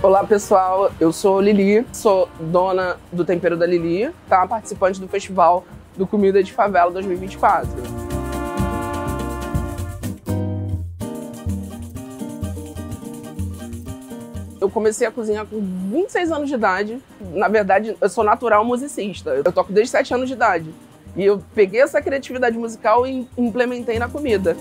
Olá pessoal, eu sou Lili, sou dona do Tempero da Lili, tá? Participante do Festival do Comida de Favela 2024. Eu comecei a cozinhar com 26 anos de idade. Na verdade, eu sou natural musicista. Eu toco desde 7 anos de idade. E eu peguei essa criatividade musical e implementei na comida.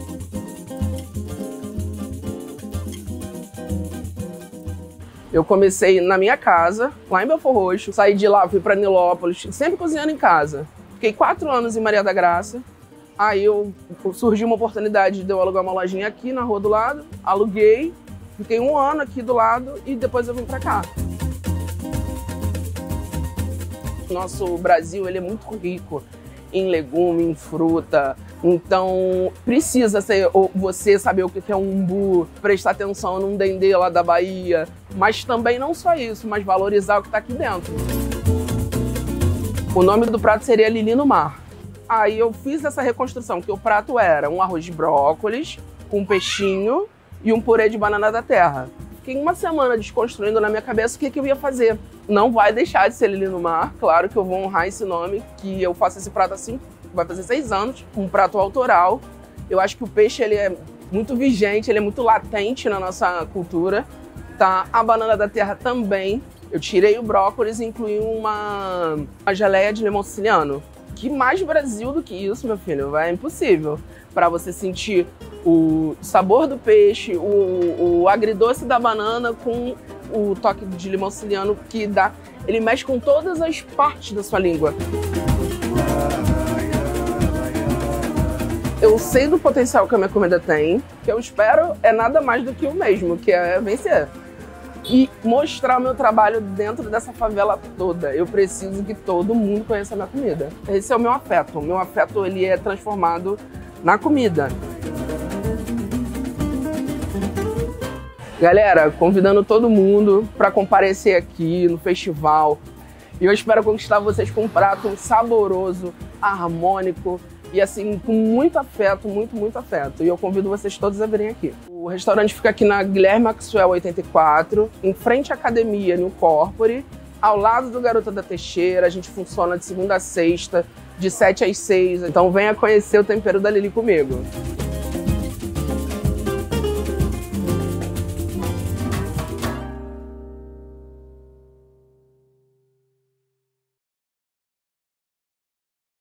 Eu comecei na minha casa, lá em Belford Roxo. Saí de lá, fui para Nilópolis, sempre cozinhando em casa. Fiquei 4 anos em Maria da Graça. Aí surgiu uma oportunidade de eu alugar uma lojinha aqui na rua do lado. Aluguei, fiquei 1 ano aqui do lado e depois eu vim para cá. Nosso Brasil, ele é muito rico em legume, em fruta. Então, precisa ser você saber o que é um umbu, prestar atenção num dendê lá da Bahia, mas também não só isso, mas valorizar o que está aqui dentro. O nome do prato seria Lili no Mar. Aí eu fiz essa reconstrução, que o prato era um arroz de brócolis, com um peixinho e um purê de banana da terra. Fiquei 1 semana desconstruindo na minha cabeça o que eu ia fazer. Não vai deixar de ser Lili no Mar, claro que eu vou honrar esse nome, que eu faço esse prato assim, vai fazer 6 anos, um prato autoral. Eu acho que o peixe ele é muito vigente, ele é muito latente na nossa cultura, tá? A banana da terra também. Eu tirei o brócolis e incluí uma geleia de limão siciliano. Que mais Brasil do que isso, meu filho? É impossível. Para você sentir o sabor do peixe, o agridoce da banana com o toque de limão siciliano que dá. Ele mexe com todas as partes da sua língua. Eu sei do potencial que a minha comida tem. O que eu espero é nada mais do que o mesmo, que é vencer. E mostrar o meu trabalho dentro dessa favela toda. Eu preciso que todo mundo conheça a minha comida. Esse é o meu afeto. O meu afeto ele é transformado na comida. Galera, convidando todo mundo para comparecer aqui no festival. E eu espero conquistar vocês com um prato saboroso, harmônico e assim, com muito afeto, muito afeto. E eu convido vocês todos a virem aqui. O restaurante fica aqui na Guilherme Maxwell 84, em frente à academia New Corpore, ao lado do Garota da Teixeira. A gente funciona de segunda a sexta, de 7 às 6. Então venha conhecer o Tempero da Lili comigo.